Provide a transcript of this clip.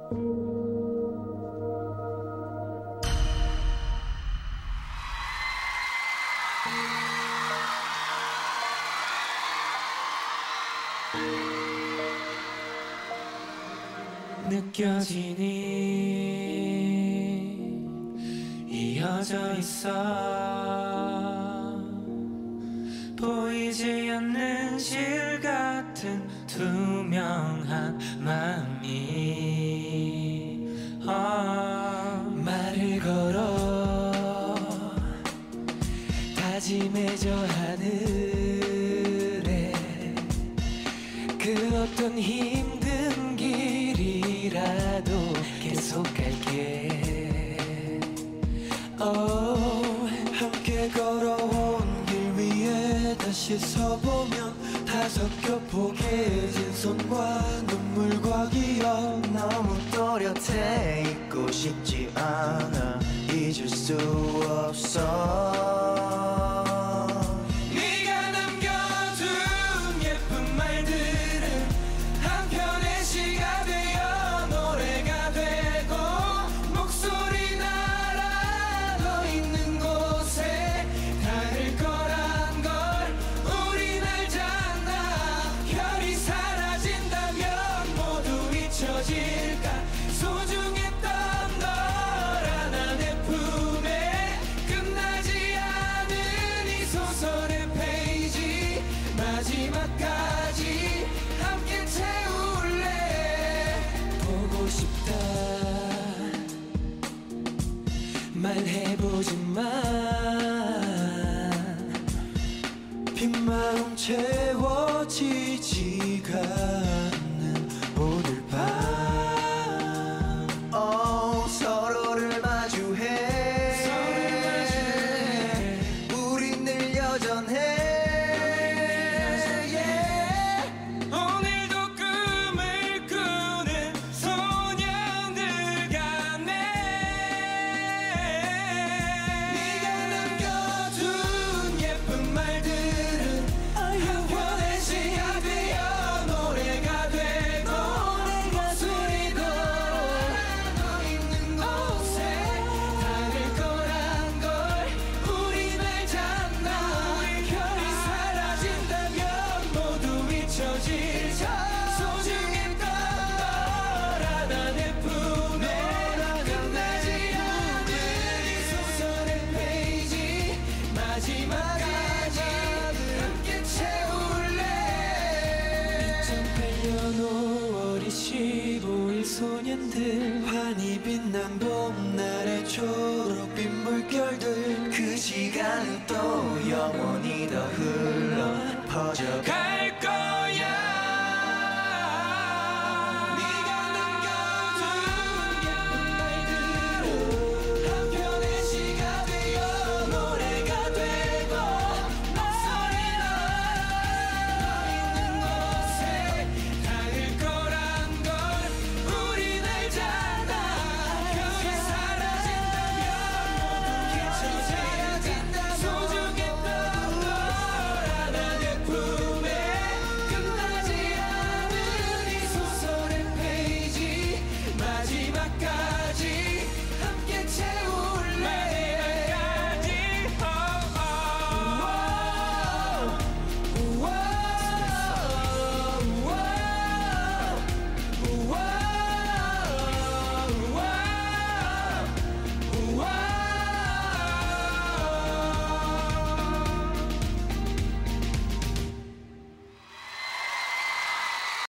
느껴지니 이어져 있어 보이지 않는 실 같은 투명한 마음이 말을 걸어 다짐해져 하늘에 그 어떤 힘든 길이라도 계속 갈게. 함께 걸어온 길 위에 다시 서보면 다 섞여 포개진 손과 눈물과 기억. 너무 또렷해 잊고 싶지 않아 잊을 수 없어. 네가 남겨둔 예쁜 말들은 한편의 시가 되어 노래가 되고 목소리 날아 너 있는 곳에 닿을 거란 걸 우린 알잖아. 별이 사라진다면 모두 잊혀질까. 소중했던 널 하나 내 품에 끝나지 않은 이 소설의 페이지 마지막까지 함께 채울래. 보고 싶다 말해보지만 빈 마음 채워지지가 않는 오늘 밤. 서로를 마주해 우린 늘 여전해. 오늘도 꿈을 꾸는 소년들 같네. 네가 남겨둔 예쁜 말들은 한편의 시가 되어 노래가 되고 목소리도 너 있는 곳에 닿을 거란 걸 우린 알잖아. 별이 사라진다면 모두 잊혀질까. 소중했던 널 하나 내 품에 끝나지 않은 이 소설의 페이지 마지막까지 함께 채울래. 2008년 5월 25일 소년들 환히 빛난 봄날의 초록빛 물결들. 그 시간은 또 영원히 더 흘러